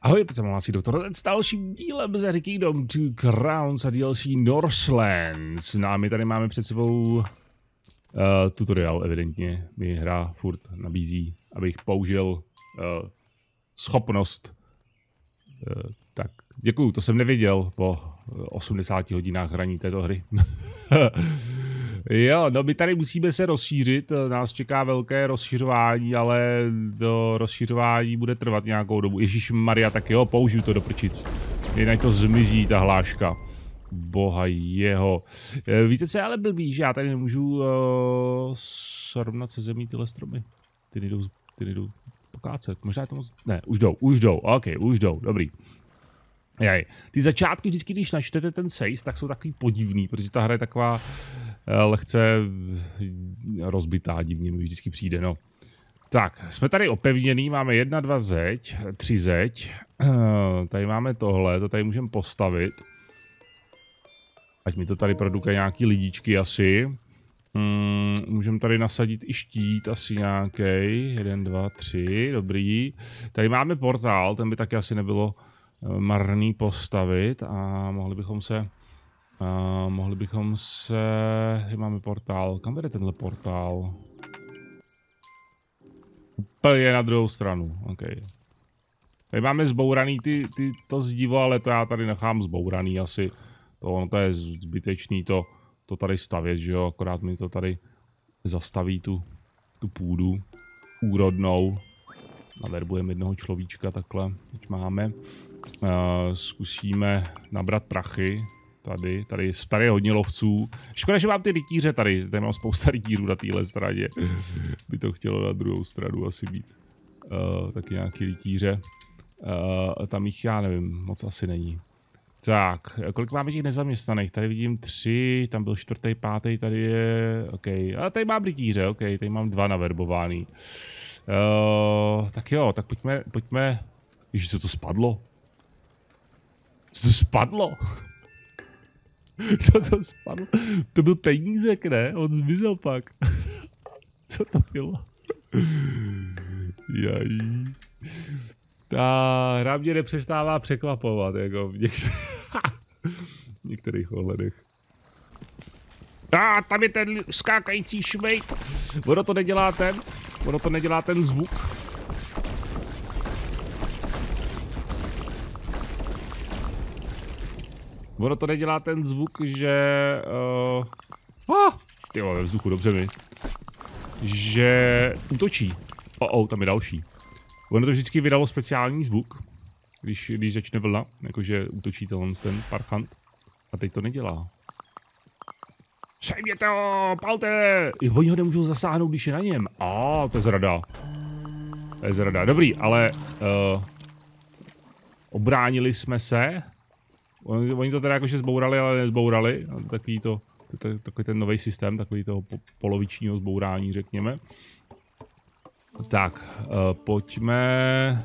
Ahoj, jsem hlásí doktor s dalším dílem z Kingdom Two Crowns a DLC Northlands. No a my tady máme před sebou tutoriál, evidentně. Mi hra furt nabízí, abych použil schopnost. Tak, děkuju, to jsem nevěděl po 80 hodinách hraní této hry. Jo, no my tady musíme se rozšířit, nás čeká velké rozšiřování, ale to rozšiřování bude trvat nějakou dobu. Ježišmarja, tak jo, použiju to do prčic. Jinak to zmizí, ta hláška. Boha jeho. Víte, co je ale blbý, že já tady nemůžu srovnat se zemí tyhle stromy. Ty nejdou pokácet. Možná je to moc... Ne, už jdou, ok, už jdou, dobrý. Jaj. Ty začátky vždycky, když načtete ten save, tak jsou takový podivný, protože ta hra je taková lehce rozbitá, divně mi vždycky přijde, no. Tak, jsme tady opevněný, máme 1, 2 zeď, 3 zeď. Tady máme tohle, to tady můžeme postavit. Ať mi to tady produkuje nějaký lidičky asi. Můžeme tady nasadit i štít asi nějaký. 1, 2, 3, dobrý. Tady máme portál, ten by taky asi nebylo marný postavit a mohli bychom se... Tady máme portál. Kam vede tenhle portál? Úplně na druhou stranu. Okay. Tady máme zbouraný to zdivo, ale to já tady nechám zbouraný asi. To je zbytečný to tady stavět, že jo? Akorát mi to tady zastaví tu půdu úrodnou. Naverbujeme jednoho človíčka takhle, teď máme. Zkusíme nabrat prachy. Tady je hodně lovců. Škoda, že mám ty rytíře tady mám spousta rytířů na téhle straně. By to chtělo na druhou stranu asi být. Taky nějaký rytíře. Tam jich, já nevím, moc asi není. Tak, kolik máme těch nezaměstnaných? Tady vidím 3, tam byl 4., 5., tady je, ok. A tady mám rytíře, ok, tady mám 2 naverbovaný. Tak jo, tak pojďme. Ježiš, co to spadlo? Co to spadlo? Co to spadlo? To byl penízek, ne? On zmizel pak. Co to bylo? Jaj. Ta hra mě nepřestává překvapovat, jako v některých ohledech. Tam je ten skákající švejt. Ono to nedělá ten zvuk. Ono to nedělá ten zvuk, že... Tyjo, ve vzduchu, dobře mi. Že útočí. Tam je další. Ono to vždycky vydalo speciální zvuk, když začne vlna, jakože útočí ten parchant. A teď to nedělá. Sejmě to, palte! Oni ho nemůžou zasáhnout, když je na něm. To je zrada. To je zrada. Dobrý, ale... obránili jsme se. Oni to teda jakože zbourali, ale nezbourali. Takový ten nový systém, takový toho polovičního zbourání, řekněme. Tak, pojďme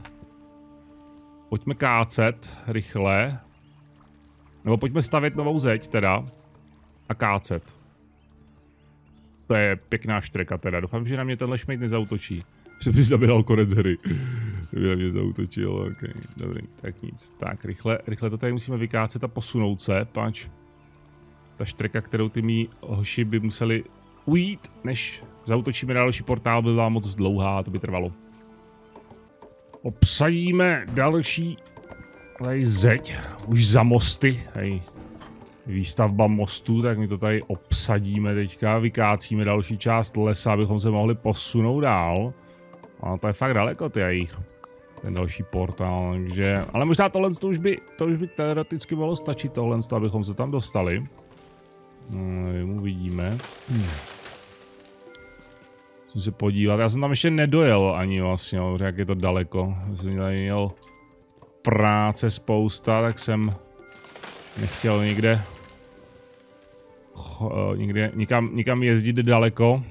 kácet rychle. Nebo pojďme stavět novou zeď teda. A kácet. To je pěkná štreka teda. Doufám, že na mě tenhle šmejt nezautočí. Že by zabíral konec hry. Kdyby na mě zautočil, ok. Dobrý, tak nic. Tak, rychle to tady musíme vykácet a posunout se, pač. Ta štreka, kterou ty mý hoši by museli ujít, než zautočíme na další portál, by byla moc dlouhá, to by trvalo. Obsadíme další tady zeď, už za mosty, tady výstavba mostu, tak my to tady obsadíme teďka, vykácíme další část lesa, abychom se mohli posunout dál. A to je fakt daleko, ten další portál, takže... Ale možná tohle to už by teoreticky mohlo stačit, abychom se tam dostali. Uvidíme. Musím se podívat, já jsem tam ještě nedojel ani vlastně, jak je to daleko. Já jsem tady měl práce spousta, tak jsem nechtěl nikam jezdit daleko.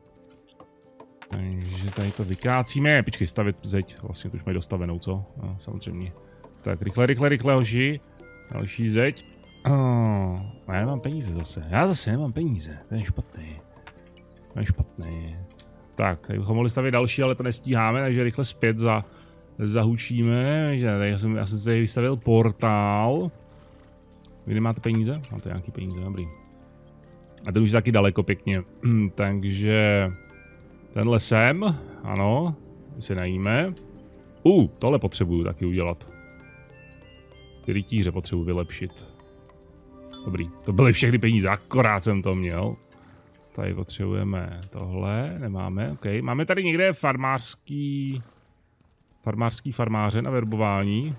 Takže tady to vykácíme. Počkej, stavět zeď, vlastně to už mají dostavenou, co? Samozřejmě. Tak rychle, hoši. Další zeď. Já nemám peníze zase. Já zase nemám peníze. To je špatný. Tak, tady bychom mohli stavět další, ale to nestíháme, takže rychle zpět za zahučíme, že já jsem si tady vystavil portál. Vy nemáte peníze? Máte nějaký peníze, dobrý. A ten už je taky daleko pěkně, takže tenhle sem, ano, si najíme. Tohle potřebuju taky udělat. Ty rytíře potřebuji vylepšit. Dobrý, to byly všechny peníze, akorát jsem to měl. Tady potřebujeme tohle, nemáme, ok. Máme tady někde farmáře na verbování.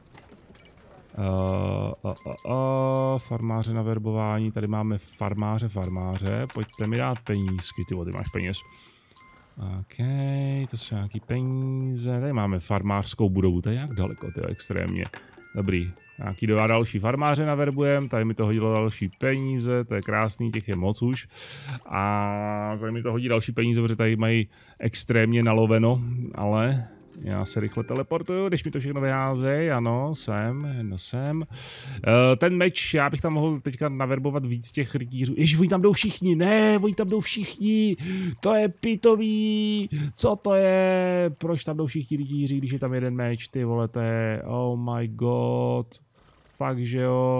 Farmáře na verbování, tady máme farmáře, pojďte mi dát penízky, ty máš peněz. OK, to jsou nějaký peníze, tady máme farmářskou budovu, to je jak daleko, to je extrémně. Dobrý, nějaký další farmáře naverbujeme, tady mi to hodilo další peníze, to je krásný, těch je moc už. A tady mi to hodí další peníze, protože tady mají extrémně naloveno, ale já se rychle teleportuju, když mi to všechno vyházej, ano, sem. Ten meč, já bych tam mohl teďka naverbovat víc těch rytířů. Ježiš, oni tam jdou všichni, to je pitový, co to je, proč tam jdou všichni rytíři, když je tam jeden meč, ty vole, to je, oh my god, fakt, že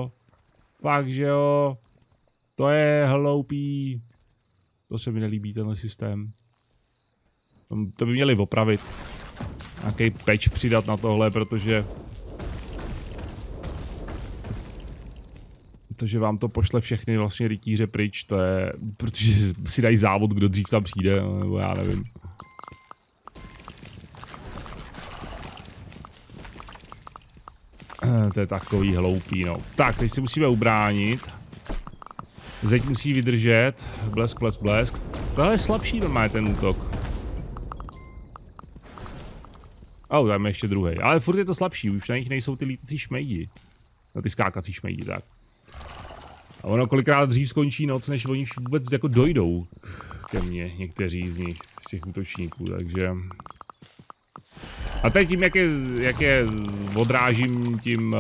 jo, to je hloupý, to se mi nelíbí, tenhle systém, to by měli opravit. Nějaký patch přidat na tohle, protože vám to pošle všechny vlastně rytíře pryč, to je, protože si dají závod, kdo dřív tam přijde, nebo já nevím. To je takový hloupý, no. Tak, teď si musíme ubránit. Zeď musí vydržet, blesk. Tohle je slabší normálně ten útok. Tam je ještě druhý, ale furt je to slabší, už na nich nejsou ty lítací šmejdi. No ty skákací šmejdi, tak. A ono kolikrát dřív skončí noc, než oni vůbec jako dojdou ke mně, někteří z nich, z těch útočníků, takže... A teď tím, jak je odrážím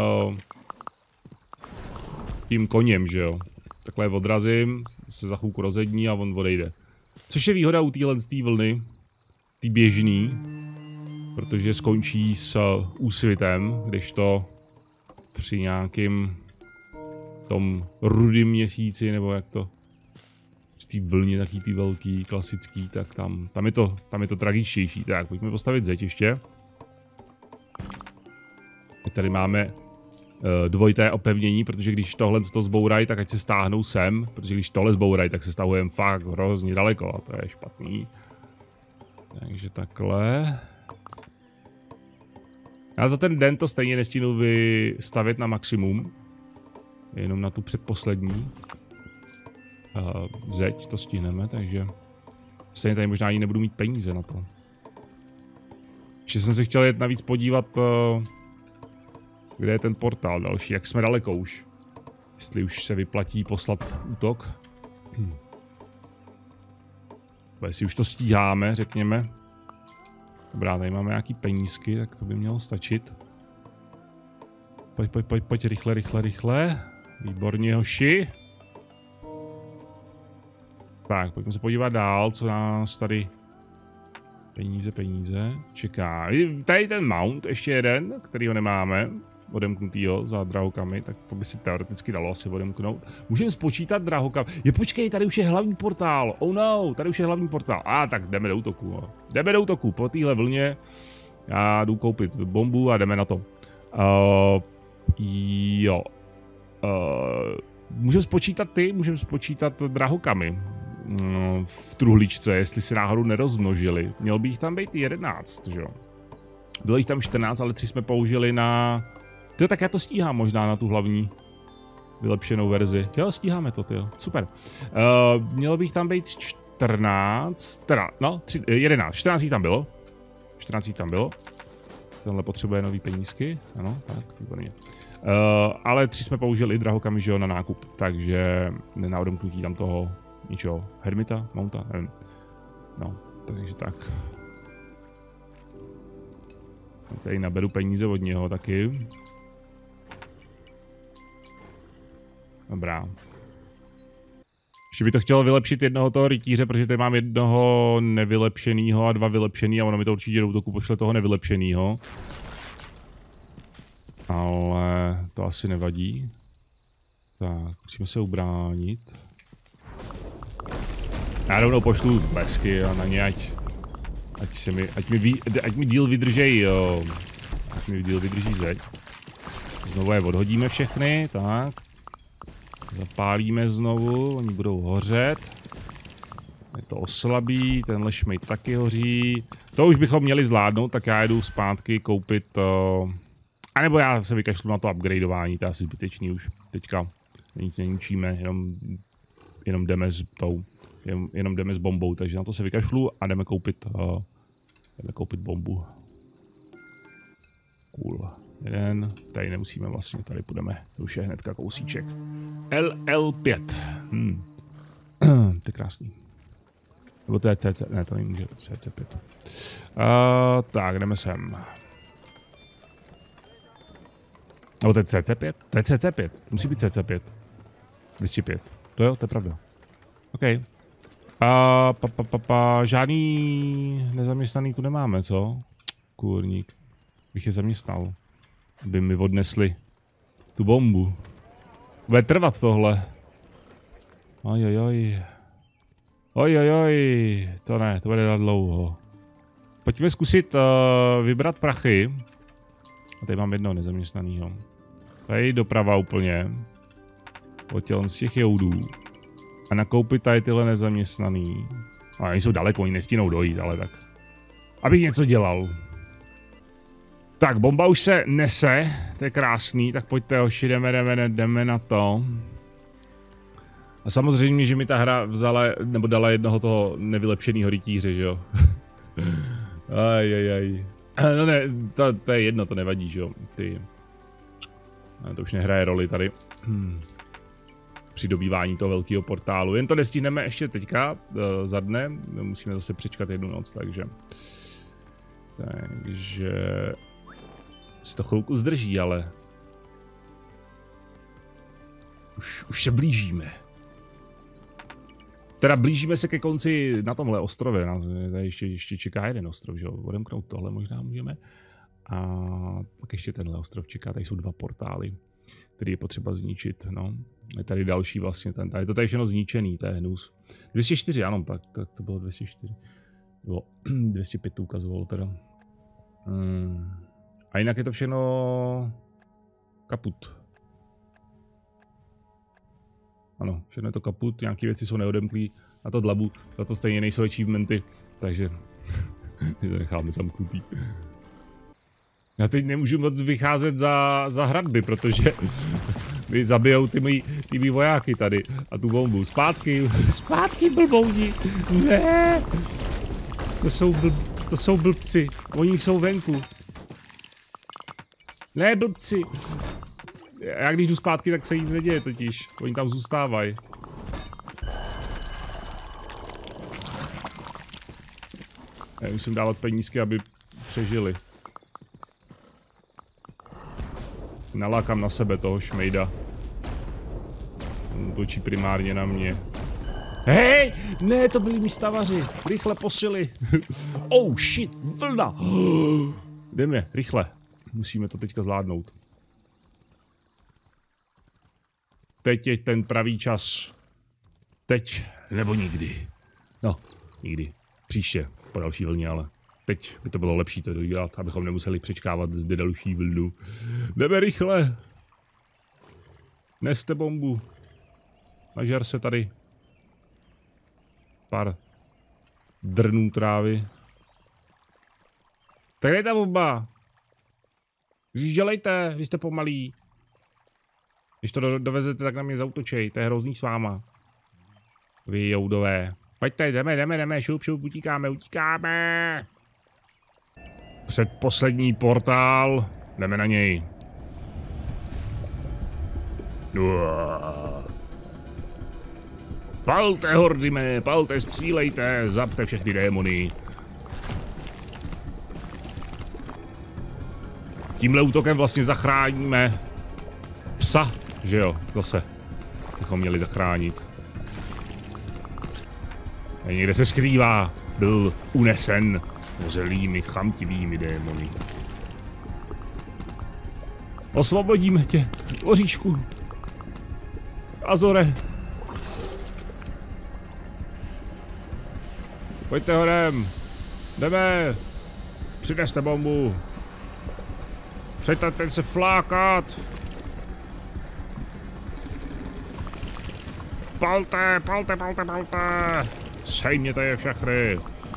tím koněm, že jo. Takhle odrazím, se za chvilku rozední a on odejde. Což je výhoda u téhle vlny, tý běžný. Protože skončí s úsvitem, když to při nějakým tom rudým měsíci, nebo jak to, při té vlně taký ty velký, klasický, tak tam je to tragičtější. Tak, pojďme postavit zeď ještě. Tady máme dvojité opevnění, protože když tohle to zbourají, tak ať se stáhnou sem, protože když tohle zbourají, tak se stahujeme fakt hrozně daleko a to je špatný. Takže takhle. Já za ten den to stejně nestínu vystavit na maximum. Jenom na tu předposlední. Zeď to stihneme, takže stejně tady možná ani nebudu mít peníze na to. Ještě jsem se chtěl jet navíc podívat, kde je ten portál další, jak jsme daleko už. Jestli už se vyplatí poslat útok. Jestli už to stíháme, řekněme. Dobrá, tady máme nějaký penízky, tak to by mělo stačit. Pojď, rychle. Výborně, hoši. Tak, pojďme se podívat dál, co nás tady... Peníze, čeká. Tady ten mount, ještě jeden, kterýho nemáme. Odemknutýho za drahokamy, tak to by si teoreticky dalo asi odemknout. Můžeme spočítat drahokamy. Počkej, tady už je hlavní portál. Oh no, tady už je hlavní portál. Tak jdeme do útoku. No. Jdeme do útoku po téhle vlně. Já jdu koupit bombu a jdeme na to. Jo. Můžeme spočítat drahokamy. V truhličce, jestli se náhodou nerozmnožili. Měl by jich tam být 11, že jo. Bylo jich tam 14, ale 3 jsme použili na... tak já to stíhám možná na tu hlavní vylepšenou verzi. Jo, stíháme to, tyjo. Super. Mělo by jich tam být 14, teda, no, 11, 14 jich tam bylo. 14 jich tam bylo. Tenhle potřebuje nový penízky, ano, tak, výborně. Ale 3 jsme použili drahokamy, že jo, na nákup, takže na odemknutí tam toho ničeho. Hermita, mounta, nevím. No, takže tak. Tady naberu peníze od něho taky. Ještě by to chtělo vylepšit jednoho toho rytíře, protože tady mám jednoho nevylepšenýho a 2 vylepšený a ono mi to určitě do útoku pošle toho nevylepšenýho. Ale to asi nevadí. Tak, musíme se ubránit. Já rovnou pošlu blesky a na ně, ať mi díl vydržej, jo. Ať mi díl vydrží zeď. Znovu je odhodíme všechny, tak. Zapálíme znovu, oni budou hořet. Je to oslabí, tenhle šmejt taky hoří. To už bychom měli zvládnout, tak já jdu zpátky koupit... A nebo já se vykašlu na to upgradeování, to je asi zbytečný už. Teďka nic neníčíme, jenom jdeme s tou... Jenom jdeme s bombou, takže na to se vykašlu a jdeme koupit bombu. Cool. Jeden, tady nemusíme vlastně, tady půjdeme, to už je hnedka kousíček. LL5. To je krásný. Nebo to je CC, ne to není CC5. Tak, jdeme sem. Nebo to je CC5? To je CC5, musí být CC5. 205, to jo, to je pravda. OK. Žádný nezaměstnaný tu nemáme, co? Kůrník. Bych je zaměstnal. By mi odnesli tu bombu. Bude trvat tohle. Ojojoj. Ojojoj. To ne, to bude dát dlouho. Pojďme zkusit vybrat prachy. A tady mám jednoho nezaměstnanýho. Tady doprava úplně. Odtělen z těch joudů. A nakoupit tady tyhle nezaměstnaný. A oni jsou daleko, oni nestínou dojít, ale tak. Abych něco dělal. Tak, bomba už se nese, to je krásný, tak pojďte hoši, jdeme na to. A samozřejmě, že mi ta hra vzala, nebo dala jednoho toho nevylepšenýho rytíře, že jo. Ajajaj. No ne, to je jedno, to nevadí, že jo. To už nehraje roli tady. Při dobývání toho velkého portálu. Jen to nestihneme ještě teďka, za dne. Musíme zase přečkat jednu noc, takže si to chvilku zdrží, ale už se blížíme. Teda blížíme se ke konci na tomhle ostrově. Tady ještě čeká jeden ostrov, že jo? Odemknout tohle možná můžeme. A pak ještě tenhle ostrov čeká, tady jsou 2 portály, který je potřeba zničit, no. Je tady další vlastně, je to tady všechno zničený, to je hnus. 204, ano, tak to bylo 204. Jo, 205 to ukazovalo teda. A jinak je to všechno kaput. Ano, všechno je to kaput, nějaké věci jsou neodemklý na to dlabu, za to stejně nejsou achievementy, takže my to necháme zamknutý. Já teď nemůžu moc vycházet za hradby, protože mi zabijou ty mý vojáky tady a tu bombu. Zpátky blbouni, ne! To jsou blbci, oni jsou venku. Ne, blbci. Já když jdu zpátky, tak se nic neděje totiž. Oni tam zůstávají. Já musím dávat penízky, aby přežili. Nalákám na sebe toho šmejda. On točí primárně na mě. Hej! Ne, to byli mý stavaři. Rychle posily. Oh shit, vlna. Jdeme, rychle. Musíme to teďka zvládnout. Teď je ten pravý čas. Teď nebo nikdy. No, nikdy. Příště, po další vlně, ale teď by to bylo lepší to dělat, abychom nemuseli přečkávat zde další vlnu. Jdeme rychle. Neste bombu. Nažer se tady. Pár drnů trávy. Tak je ta bomba. Už dělejte, vy jste pomalí. Když to dovezete, tak na mě zaútočej, to je hrozný s váma. Vy joudové. Pojďte, jdeme, šup, utíkáme. Předposlední portál, jdeme na něj. Palte, hordime, palte, střílejte, zabte všechny démony. Tímhle útokem vlastně zachráníme psa, že jo, zase bychom měli zachránit. A někde se skrývá. Byl unesen zlými, chamtivými démony. Osvobodíme tě, oříšku. Azore. Pojďte hodem. Jdeme. Přineste bombu. Přestaňte se flákat. Palte, palte, palte, palte. Sejměte je všechny.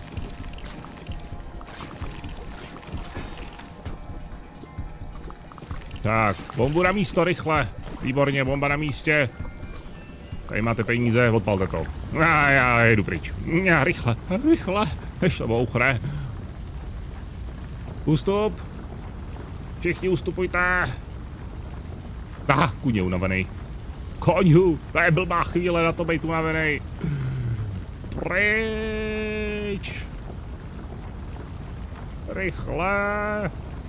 Tak, bombu na místo, rychle. Výborně, bomba na místě. Tady máte peníze, odpalte to. A já jedu pryč. Já, rychle, rychle. Než to bouchne. Ústup. Všichni ustupujte. Kuň je unavený. Koňu, to je blbá chvíle na to být unavený. Pryč. Rychle.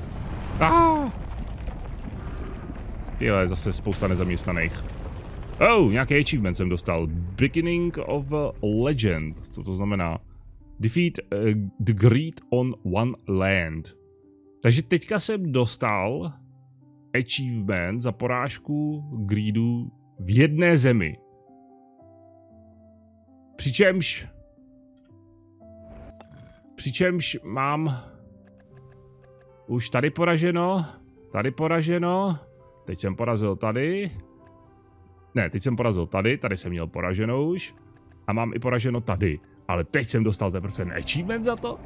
Tyhle, zase spousta nezaměstnaných. Nějaký achievement jsem dostal. Beginning of a Legend. Co to znamená? Defeat the greed on one land. Takže teďka jsem dostal achievement za porážku greedu v jedné zemi. Přičemž mám už tady poraženo. Teď jsem porazil tady. Ne, teď jsem porazil tady jsem měl poraženou už. A mám i poraženo tady. Ale teď jsem dostal teprve ten achievement za to?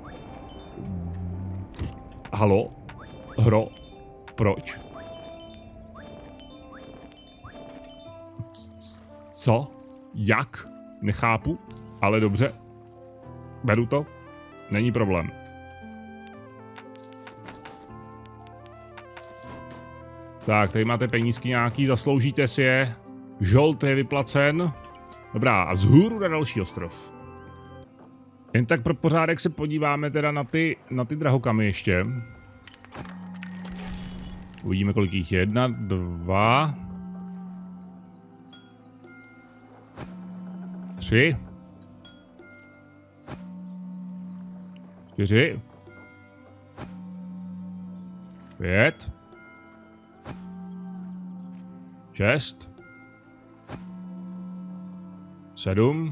Halo? Hro? Proč? Co? Jak? Nechápu, ale dobře. Beru to. Není problém. Tak, tady máte penízky nějaký, zasloužíte si je. Žolt je vyplacen. Dobrá, a vzhůru na další ostrov. Jen tak pro pořádek se podíváme teda na ty drahokamy ještě. Uvidíme, kolik jich je. 1, 2, 3, 4, 5, 6, 7,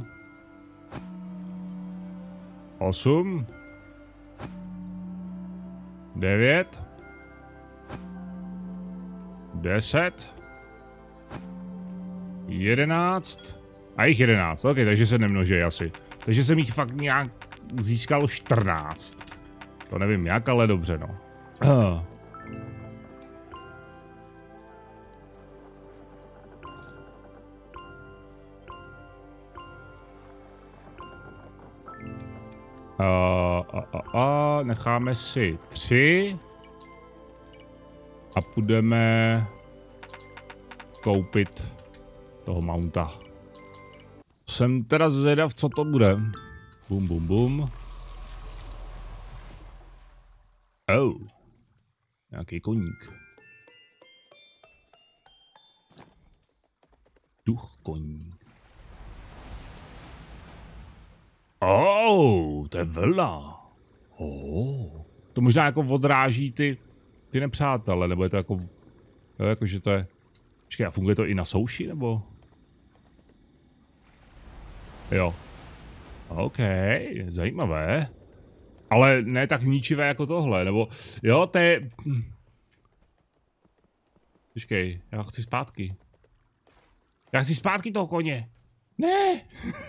8, 9, 10, 11 a jich 11, ok, takže se nemnoží asi. Takže jsem jich fakt nějak získal 14. To nevím jak, ale dobře no. Necháme si 3 a půjdeme koupit toho mounta. Jsem teda zvědav, co to bude. Bum, bum, bum. Nějaký koník. Duch koník. To je vlna. To možná jako odráží ty nepřátele, nebo je to jako, že to je... Počkej, a funguje to i na souši, nebo? Jo. OK, zajímavé. Ale ne tak ničivé jako tohle, nebo... Jo, to je... Počkej, já chci zpátky. Já chci zpátky toho koně. Ne!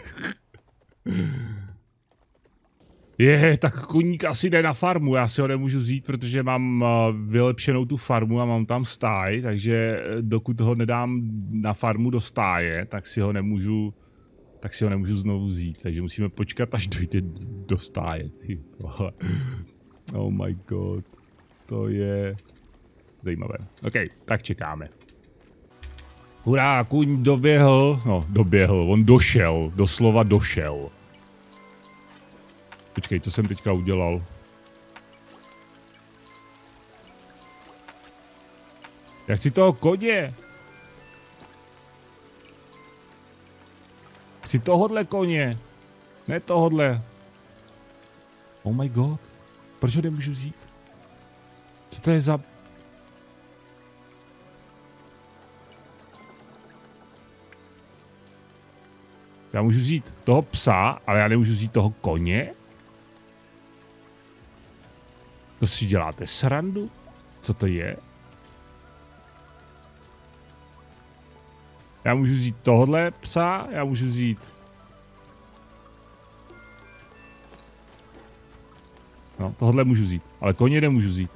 Tak koník asi jde na farmu, já si ho nemůžu vzít, protože mám vylepšenou tu farmu a mám tam stáj, takže dokud ho nedám na farmu do stáje, tak si ho nemůžu znovu vzít, takže musíme počkat, až dojde do stáje, ty vole. Oh my god, to je zajímavé. OK, tak čekáme. Hurá, kůň doběhl, on došel, doslova došel. Počkej, co jsem teďka udělal? Já chci toho koně. Chci tohodle koně. Ne tohodle. Oh my god. Proč ho nemůžu vzít? Co to je za... Já můžu vzít toho psa, ale já nemůžu vzít toho koně? To si děláte srandu? Co to je? Já můžu vzít tohle psa, já můžu vzít... No, tohle můžu vzít, ale koně nemůžu vzít.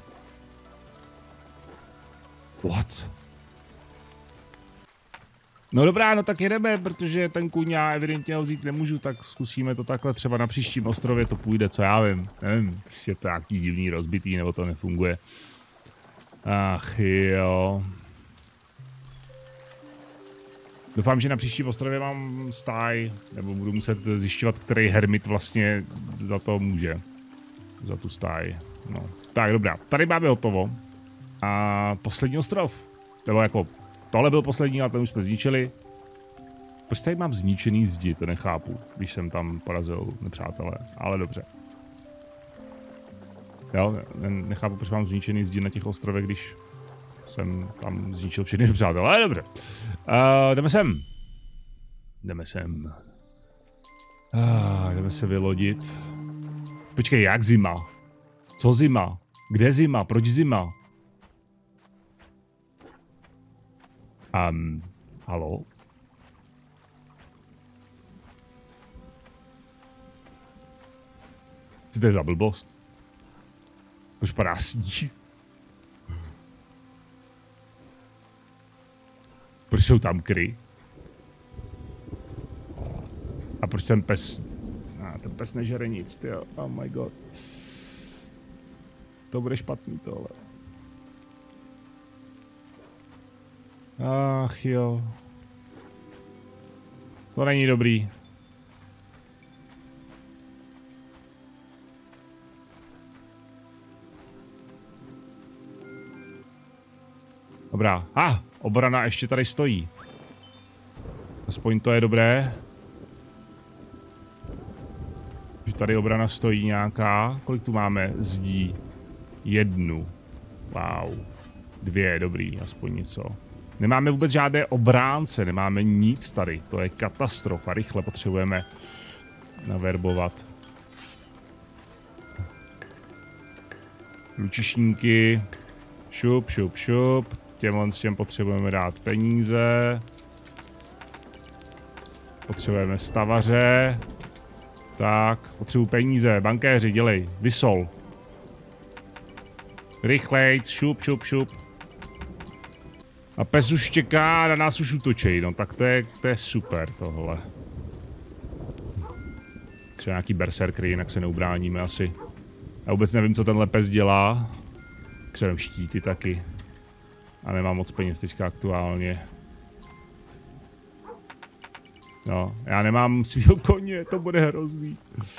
What? No dobrá, no tak jedeme, protože ten kůň já evidentně ho vzít nemůžu, tak zkusíme to takhle, třeba na příštím ostrově to půjde, co já vím. Nevím, prostě to nějaký divný rozbitý, nebo to nefunguje. Ach jo. Doufám, že na příštím ostrově mám stáj, nebo budu muset zjišťovat, který hermit vlastně za to může. Za tu stáj. No. Tak dobrá, tady máme hotovo. A poslední ostrov. Nebo jako, tohle byl poslední, ale ten už jsme zničili. Proč tady mám zničený zdi, to nechápu, když jsem tam porazil nepřátelé, ale dobře. Jo, nechápu, proč mám zničený zdi na těch ostrovech, když jsem tam zničil všechny nepřátelé, ale dobře. Jdeme sem. Jdeme sem. Jdeme se vylodit. Počkej, jak zima? Co zima? Kde zima? Proč zima? Halo? Co to je za blbost? Proč padá sníh? Proč jsou tam kry? A proč ten pes... ten pes nežere nic, tyjo. Oh my god. To bude špatný tohle. Ach jo. To není dobrý. Dobrá. Obrana ještě tady stojí. Aspoň to je dobré. Že tady obrana stojí nějaká. Kolik tu máme zdí? 1. Wow. 2, dobrý, aspoň něco. Nemáme vůbec žádné obránce, nemáme nic tady. To je katastrofa, rychle potřebujeme naverbovat. Lučišníky. Šup, šup, šup. Těm potřebujeme dát peníze. Potřebujeme stavaře. Tak, potřebuji peníze. Bankéři, dělej. Vysol. Rychlejc, šup, šup, šup. A pes už čeká, na nás už útočí, no tak to je super tohle. Třeba nějaký berserkry, jinak se neubráníme asi. Já vůbec nevím, co tenhle pes dělá. Křevem štíty taky. A nemám moc peněz teďka aktuálně. No, já nemám svýho koně, to bude hrozný.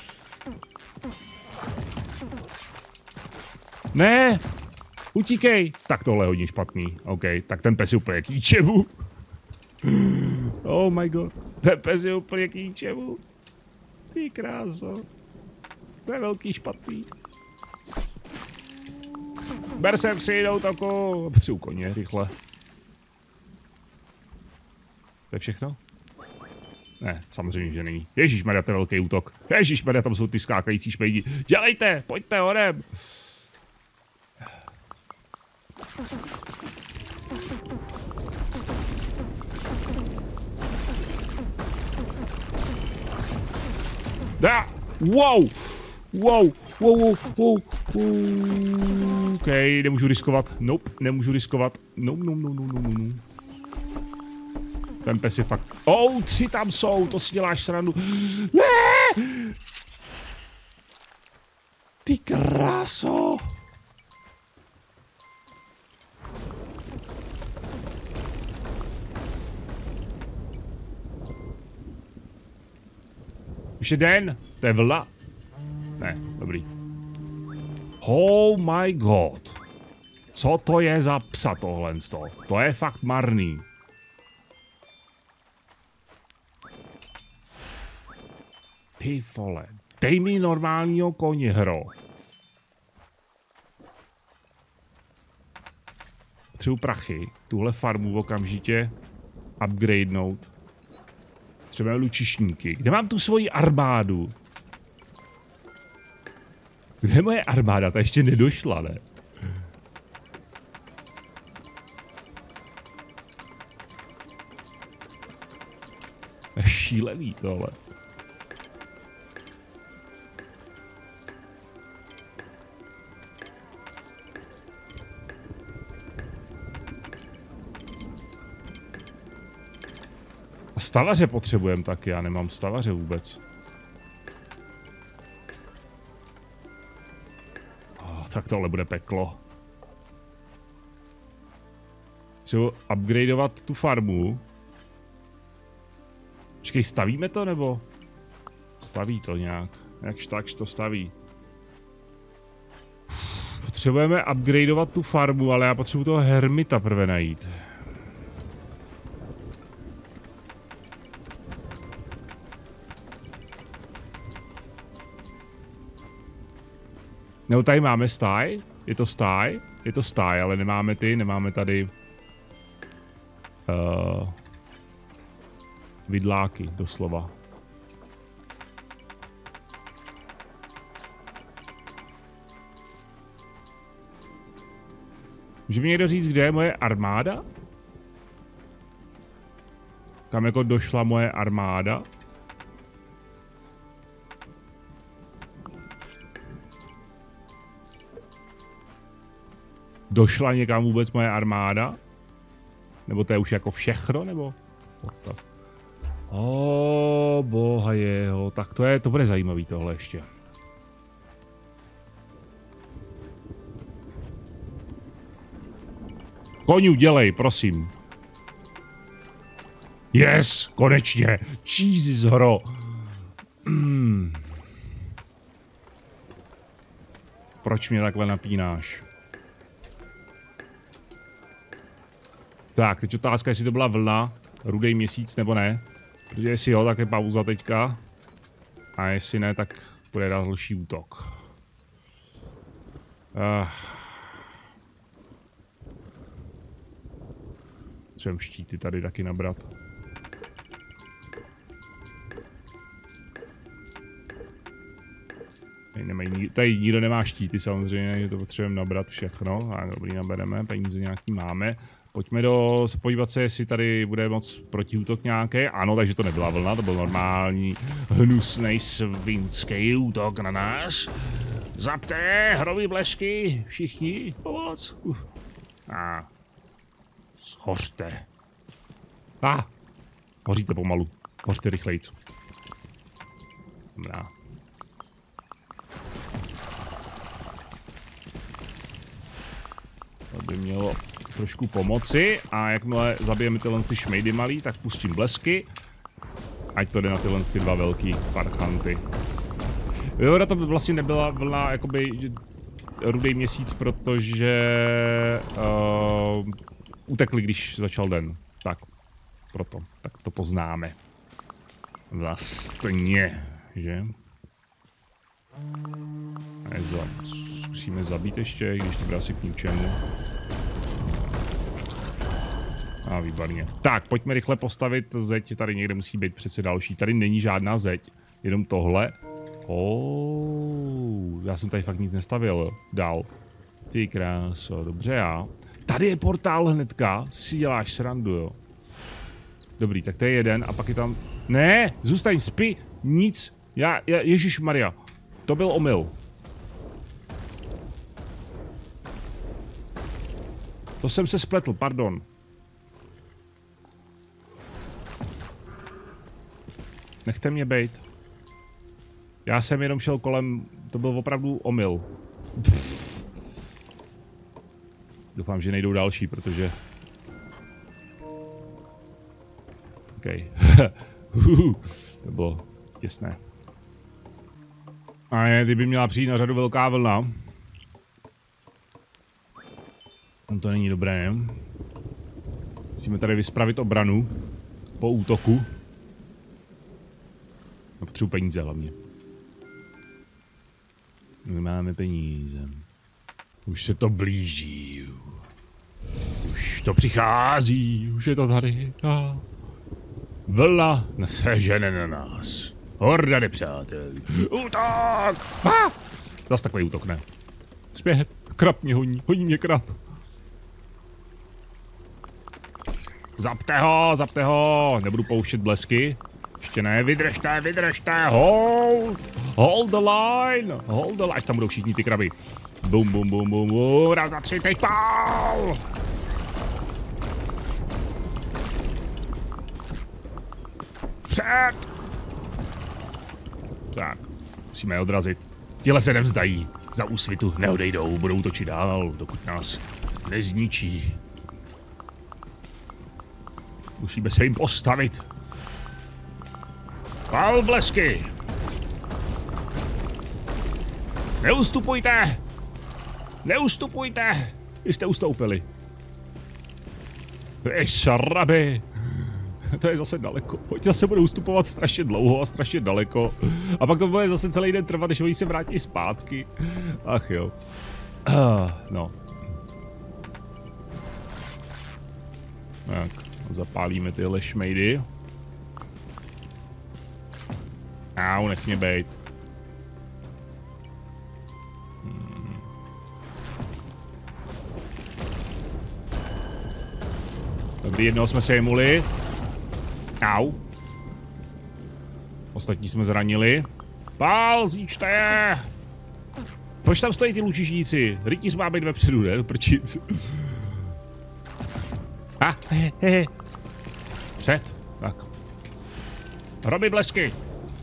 Ne! Utíkej! Tak tohle je hodně špatný. OK, tak ten pes je úplně k ničemu. Oh my god. Ten pes je úplně k ničemu. Ty kráso. To je velký špatný. Berserkři jdou tako. Potřebuji koně, rychle. To je všechno? Ne, samozřejmě, že není. Ježišmarja, to je velký útok. Ježišmarja, tam jsou ty skákající šmejdi. Dělejte, pojďte horem. Wow! OK, nemůžu riskovat. Nope, nemůžu riskovat. No. Ten pes je fakt... 3 tam jsou, to si děláš srandu. Ne! Ty kráso! Už je den? To je vlna? Ne, dobrý. Oh my god. Co to je za psa tohle? To je fakt marný. Ty vole, dej mi normálního koně, hro. Potřebuji prachy, tuhle farmu okamžitě upgradenout. Třeba lučišníky. Kde mám tu svoji armádu? Kde je moje armáda? Ta ještě nedošla, ne? Je šílený tohle. A stavaře potřebujeme taky, já nemám stavaře vůbec. Tak tohle bude peklo. Chci upgradeovat tu farmu. Počkej, stavíme to nebo? Staví to nějak. Jakž takž to staví. Potřebujeme upgradeovat tu farmu, ale já potřebuji toho hermita prvé najít. No, tady máme stáj. Je to stáj? Je to stáj, ale nemáme tady vidláky, doslova. Může mi někdo říct, kde je moje armáda? Kam jako došla moje armáda? Došla někam vůbec moje armáda? Nebo to je už jako všechno, nebo? Boha jeho, tak to bude zajímavý tohle ještě. Koňu, dělej, prosím. Yes, konečně. Jesus, hro. Proč mě takhle napínáš? Tak, teď otázka, jestli to byla vlna, rudej měsíc nebo ne. Protože jestli jo, tak je pauza teďka. A jestli ne, tak bude další útok. Třeba štíty tady taky nabrat. Tady nikdo nemá štíty samozřejmě, že to potřebujeme nabrat všechno. A dobrý, nabereme, peníze nějaký máme. Pojďme podívat se, jestli tady bude moc protiútok nějaký. Ano, takže to nebyla vlna, to byl normální hnusnej svinský útok na nás. Zapte, hrový blesky, všichni, pomoc. Schořte. Hoříte pomalu, hořte rychlejc. Dobrá. To by mělo trošku pomoci a jakmile zabijeme tyhle ty šmejdy malý, tak pustím blesky. Ať to jde na tyhle ty dva velký parchanty. Jo, to vlastně nebyla vlna jakoby rudej měsíc, protože utekli, když začal den. Tak, proto. Tak to poznáme. Vlastně, že? Zkusíme zabít ještě, když to bude asi k ničemu. Výborně. Tak, pojďme rychle postavit zeď. Tady někde musí být přece další. Tady není žádná zeď, jenom tohle. Já jsem tady fakt nic nestavil dál. Ty kráso, dobře já. Tady je portál hnedka, si děláš srandu, jo. Dobrý, tak to je jeden a pak je tam... Ne, zůstaň, spí, nic. Ježišmarja, to byl omyl. To jsem se spletl, pardon. Nechte mě bejt. Já jsem jenom šel kolem, to byl opravdu omyl. Doufám, že nejdou další, protože... OK. To bylo těsné. A ne, ty by měla přijít na řadu velká vlna. To není dobré, ne? Musíme tady vyspravit obranu po útoku. Potřebuji peníze hlavně. Nemáme peníze. Už se to blíží. Už to přichází. Už je to tady. Vlna se žene na nás. Horda nepřátel. Útok! Zas takový útok, ne. Zpět. Krab mě honí. Honí mě krab. Zapte ho. Nebudu pouštět blesky. Ještě ne, vydržte. Hold the line. Až tam budou všichni ty kraby. Bum. Raz, dva, tři, teď pál. Před. Tak, musíme je odrazit. Těle se nevzdají. Za úsvitu neodejdou, budou točit dál, dokud nás nezničí. Musíme se jim postavit. Pál blesky! Neustupujte! Vy jste ustoupili. Šaraby! To je zase daleko. Oni zase budou ustupovat strašně dlouho a strašně daleko. A pak to bude zase celý den trvat, než oni se vrátí zpátky. Ach jo. No. Tak, zapálíme tyhle šmejdy. Au, nech mě bejt. Dobrý, jednoho jsme se jemuli. Au. Ostatní jsme zranili. Pál, zničte je! Proč tam stojí ty lučišníci? Rytíř má být vepředu, ne? Prčic. Před. Tak. Hroby blesky.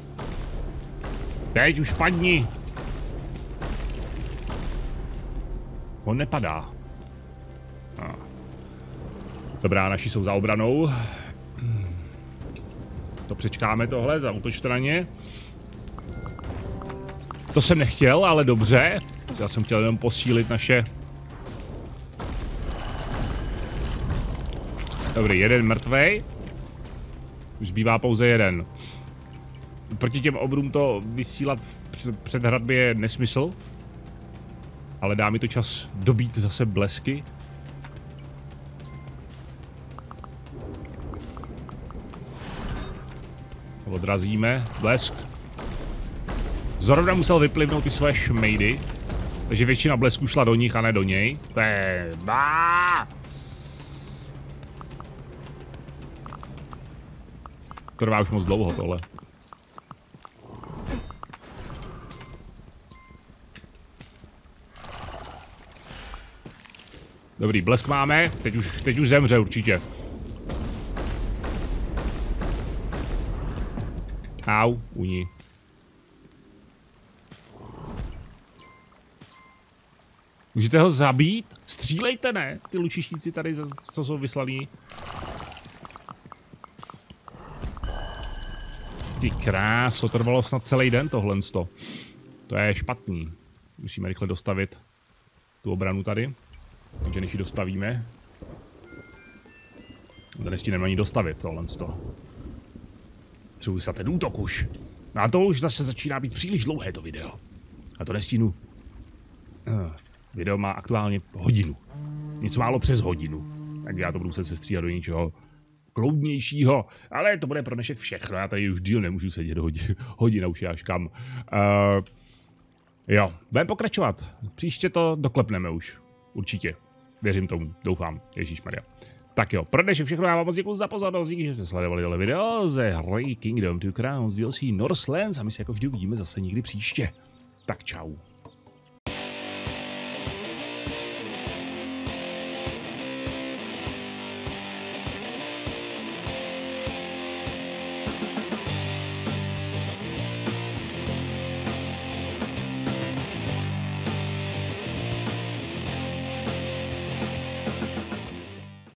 Teď už padni. On nepadá. Dobrá, naši jsou za obranou. To přečkáme tohle, zaútočte na ně. To jsem nechtěl, ale dobře. Já jsem chtěl jenom posílit naše... Dobrý, jeden mrtvej. Už zbývá pouze jeden. Proti těm obrům to vysílat před hradbě je nesmysl. Ale dá mi to čas dobít zase blesky. Odrazíme. Blesk. Zrovna musel vyplivnout ty své šmejdy. Takže většina blesků šla do nich a ne do něj. To je... Trvá už moc dlouho tohle. Dobrý, blesk máme. Teď už zemře určitě. Au, uní. Můžete ho zabít? Střílejte, ne? Ty lučišníci tady, co jsou vyslaný. Ty kráso, trvalo snad celý den tohle. To je špatný. Musíme rychle dostavit tu obranu tady. Takže než ji dostavíme. To nestíneme ani dostavit tohle. Třeba se ten útok už. No a to už zase začíná být příliš dlouhé to video. A to nestínu. Video má aktuálně hodinu. Něco málo přes hodinu. Tak já to budu se stříhat do něčeho kloudnějšího. Ale to bude pro dnešek všechno. Já tady už díl nemůžu sedět hodina už až kam. Jo, budeme pokračovat. Příště to doklepneme už. Určitě. Věřím tomu. Doufám. Ježíšmarja. Tak jo, pro dnešek všechno, já vám moc děkuji za pozornost, díky, že jste sledovali tohle video ze hry Kingdom 2 Crowns DLC Northlands a my se jako vždy uvidíme zase někdy příště. Tak čau.